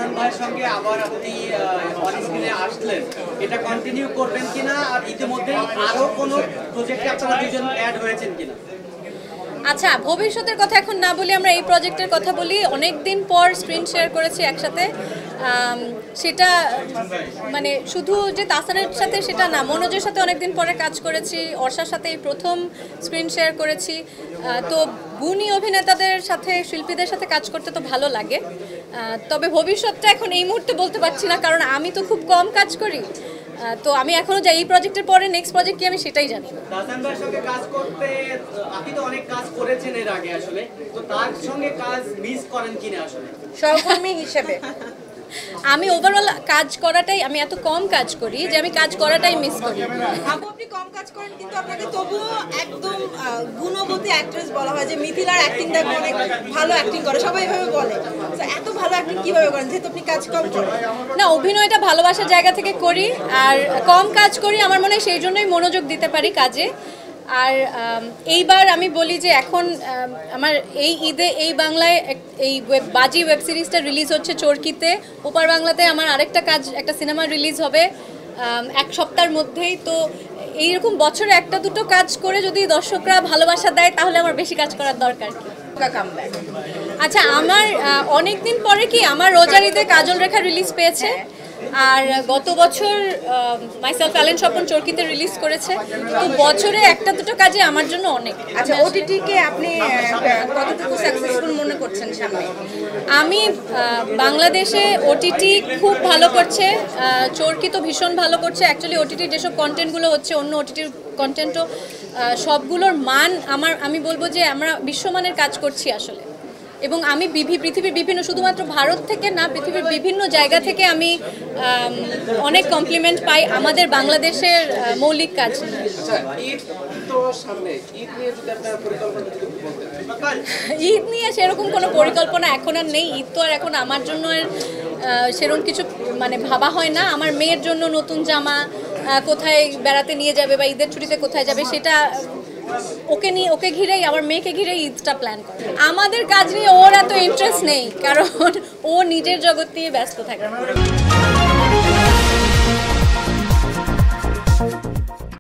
তাহসান ভাইয়ের সঙ্গে আবার আপনি অন স্ক্রিনে আসলেন, এটা কন্টিনিউ করবেন কিনা, আর ইতিমধ্যে আরো কোনো প্রজেক্টে আপনারা দুজন অ্যাড হয়েছেন কিনা? আচ্ছা, ভবিষ্যতের কথা এখন না বলি, আমরা এই প্রজেক্টের কথা বলি। অনেক দিন পর স্ক্রিন শেয়ার করেছি একসাথে। সেটা মানে শুধু যে তাহসানের সাথে সেটা না, মনোজের সাথে অনেকদিন পরে কাজ করেছি, অর্ষার সাথে এই প্রথম স্ক্রিন শেয়ার করেছি। তো গুণী অভিনেতাদের সাথে, শিল্পীদের সাথে কাজ করতে তো ভালো লাগে। তবে ভবিষ্যৎটা এখন এই মুহূর্তে বলতে পারছি না, কারণ আমি তো খুব কম কাজ করি। তো আমি এখনো যাই, এই প্রজেক্টের পরে নেক্সট প্রজেক্ট কি আমি সেটাই জানি না। তাহসান ভাইয়ের সঙ্গে কাজ করতে আপনি তো অনেক কাজ করেছেন এর আগে, আসলে তো তার সঙ্গে কাজ মিস করেন কিনা আসলে সহকর্মী হিসেবে? আমি ওভারঅল কাজ করাটাই, আমি এত কম কাজ করি যে আমি কাজ করাটাই মিস করি। আপনি কম কাজ করেন কিন্তু আপনাকে তবুও একদম গুণবতী অ্যাক্ট্রেস বলা হয়, যে মিথিলার অ্যাক্টিং দেখো অনেক ভালো অ্যাক্টিং করে, সবাই এভাবে বলে। তো এত ভালো অ্যাক্টিং কিভাবে করেন যেহেতু আপনি কাজ কম করেন? না, অভিনয়টা ভালোবাসার জায়গা থেকে করি, আর কম কাজ করি, আমার মনে হয় সেই জন্যই মনোযোগ দিতে পারি কাজে। আর এইবার আমি বলি যে এখন আমার এই ঈদে এই বাংলায় এই বাজি ওয়েব সিরিজটা রিলিজ হচ্ছে চরকিতে, ওপার বাংলাতে আমার আরেকটা কাজ, একটা সিনেমা রিলিজ হবে এক সপ্তাহের মধ্যেই। তো এইরকম বছরে একটা দুটো কাজ করে যদি দর্শকরা ভালোবাসা দেয় তাহলে আমার বেশি কাজ করার দরকার কি। আচ্ছা, আমার অনেক দিন পরে কি আমার রোজার ঈদে কাজল রেখা রিলিজ পেয়েছে, আর গত বছর মাইসেলফ অ্যালেন স্বপন চরকিতে রিলিজ করেছে। তো বছরে একটা দুটো কাজে আমার জন্য অনেক। আচ্ছা, ওটিটিকে আপনি কতটুকু সাকসেসফুল মনে করছেন সামনে? আমি বাংলাদেশে ওটিটি খুব ভালো করছে, চরকি তো ভীষণ ভালো করছে। অ্যাকচুয়ালি ওটিটির যেসব কন্টেন্টগুলো হচ্ছে, অন্য ওটিটির কন্টেন্টও সবগুলোর মান আমি বলবো যে আমরা বিশ্বমানের কাজ করছি আসলে। এবং আমি পৃথিবীর বিভিন্ন, শুধুমাত্র ভারত থেকে না, পৃথিবীর বিভিন্ন জায়গা থেকে আমি অনেক কমপ্লিমেন্ট পাই আমাদের বাংলাদেশের মৌলিক কাজ নিয়ে। ঈদ নিয়ে সেরকম কোনো পরিকল্পনা এখন আর নেই। ঈদ তো আর এখন আমার জন্য সেরকম কিছু মানে ভাবা হয় না। আমার মেয়ের জন্য নতুন জামা, কোথায় বেড়াতে নিয়ে যাবে বা ঈদের ছুটিতে কোথায় যাবে, সেটা ওকে ঘিরেই, আমার মেয়েকে ঘিরেই ঈদটা প্ল্যান করে। আমাদের কাজ নিয়ে ওর এত ইন্টারেস্ট নেই, কারণ ও নিজের জগৎ নিয়ে ব্যস্ত থাকে।